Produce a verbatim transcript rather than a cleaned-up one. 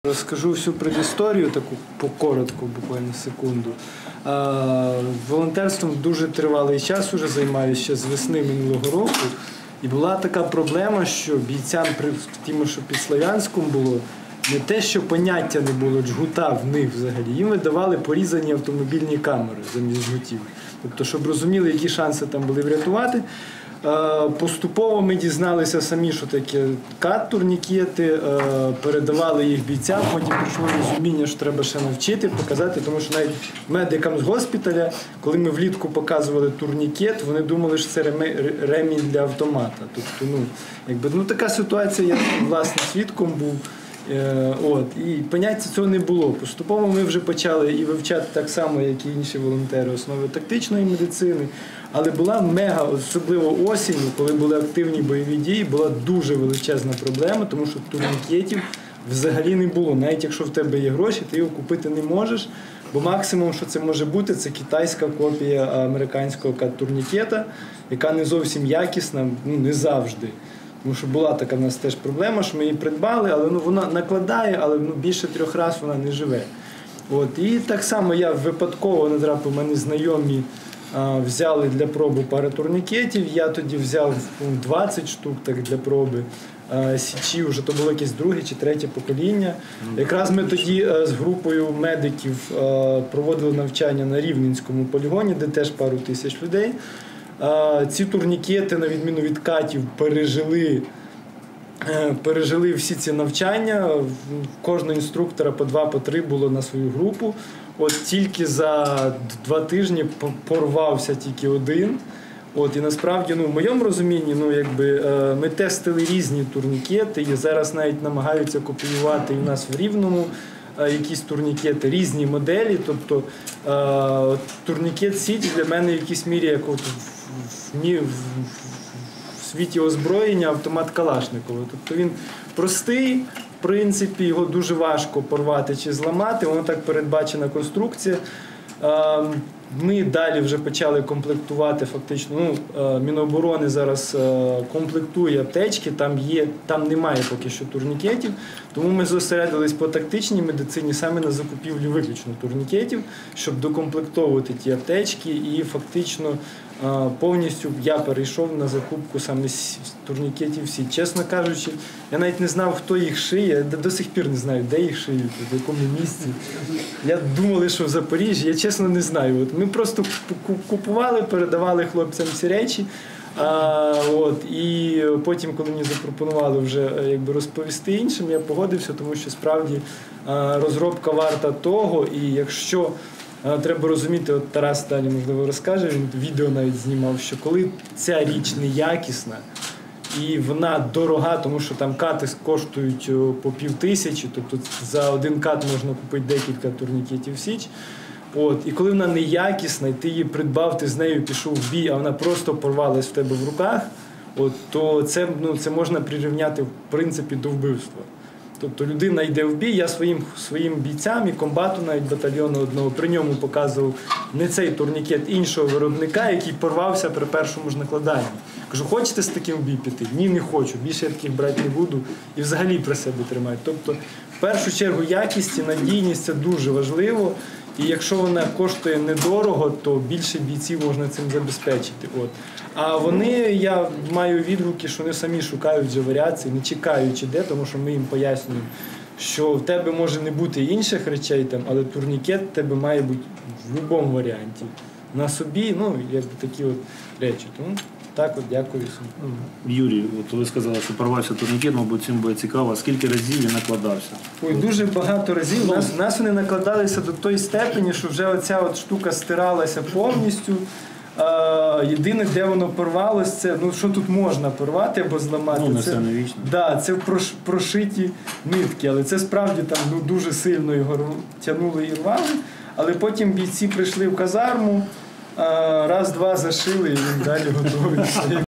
Розкажу всю предісторію, таку покоротку, буквально секунду. Волонтерством дуже тривалий час уже займаюся, ще з весни минулого року. І була така проблема, що бійцям, тим, що під Слов'янськом було, не те, що поняття не було джгута в них взагалі, їм видавали порізані автомобільні камери замість джгутів. Тобто, щоб розуміли, які шанси там були врятувати. Поступово ми дізналися самі, що таке кат-турнікети, передавали їх бійцям, потім прийшло розуміння, що треба ще навчити, показати, тому що навіть медикам з госпіталя, коли ми влітку показували турнікет, вони думали, що це ремінь для автомата. Тобто, ну, якби, ну, така ситуація, я власне свідком був. От, і поняття цього не було. Поступово ми вже почали і вивчати так само, як і інші волонтери, основи тактичної медицини. Але була мега, особливо осінню, коли були активні бойові дії, була дуже величезна проблема, тому що турнікетів взагалі не було. Навіть якщо в тебе є гроші, ти його купити не можеш, бо максимум, що це може бути, це китайська копія американського кат-турнікета, яка не зовсім якісна, ну не завжди. Тому що була така в нас теж проблема, що ми її придбали, але ну, вона накладає, але ну, більше трьох разів вона не живе. От. І так само я випадково натрапив, у мене знайомі а, взяли для проби пару турнікетів, я тоді взяв двадцять штук так, для проби а, січі, вже то було якесь друге чи третє покоління. Якраз ми тоді а, з групою медиків а, проводили навчання на Рівненському полігоні, де теж пару тисяч людей. Ці турнікети, на відміну від катів, пережили, пережили всі ці навчання. Кожного інструктора по два, по три було на свою групу. От тільки за два тижні порвався тільки один. От, і насправді, ну, в моєму розумінні, ну, якби, ми тестили різні турнікети і зараз навіть намагаються копіювати і в нас в Рівному якісь турнікети, різні моделі. Тобто турнікет Січ для мене в якійсь мірі як от в, в, в світі озброєння автомат Калашникова. Тобто він простий, в принципі, його дуже важко порвати чи зламати, воно так передбачена конструкція. Ми далі вже почали комплектувати фактично, ну, Міноборони зараз комплектує аптечки, там є, там немає поки що турнікетів, тому ми зосередились по тактичній медицині саме на закупівлі виключно турнікетів, щоб докомплектовувати ті аптечки і фактично повністю я перейшов на закупку саме турнікетів всі. Чесно кажучи, я навіть не знав, хто їх шиє, я до сих пір не знаю, де їх шиють, в якому місці. Я думали, що в Запоріжжі, я чесно не знаю. От ми просто купували, передавали хлопцям ці речі. А, от, і потім, коли мені запропонували вже якби, розповісти іншим, я погодився, тому що справді а, розробка варта того, і якщо а, треба розуміти, от Тарас далі, можливо, розкаже, він відео навіть знімав, що коли ця річ неякісна, і вона дорога, тому що там кати коштують по пів тисячі, тобто за один кат можна купити декілька турнікетів Січ. От, і коли вона неякісна, і ти її придбав, ти з нею пішов в бій, а вона просто порвалась в тебе в руках, от, то це, ну, це можна прирівняти в принципі до вбивства. Тобто людина йде в бій, я своїм, своїм бійцям і комбату навіть батальйону одного при ньому показував не цей турнікет іншого виробника, який порвався при першому ж накладанні. Кажу, хочете з таким в бій піти? Ні, не хочу, більше я таких брати не буду і взагалі при себе тримати. Тобто, в першу чергу, якість і надійність – це дуже важливо. І якщо вона коштує недорого, то більше бійців можна цим забезпечити. От. А вони, я маю відгуки, що вони самі шукають вже варіації, не чекаючи де, тому що ми їм пояснюємо, що в тебе може не бути інших речей, там, але турнікет в тебе має бути в будь-якому варіанті. На собі, ну, якби такі от речі. Тому так от, дякую всім. Юрій, от ви сказали, що порвався турнікет, мабуть, цим буде цікаво. Скільки разів він накладався? Ой, дуже багато разів. У нас, у нас вони накладалися до тої степені, що вже оця от штука стиралася повністю. А, єдине, де воно порвалося, це, ну, що тут можна порвати або зламати. Ну, не це, все не вічно. Да, це прош, прошиті нитки, але це справді там, ну, дуже сильно його тягнули і рвали. Але потім бійці прийшли в казарму, раз-два зашили і він далі готовий.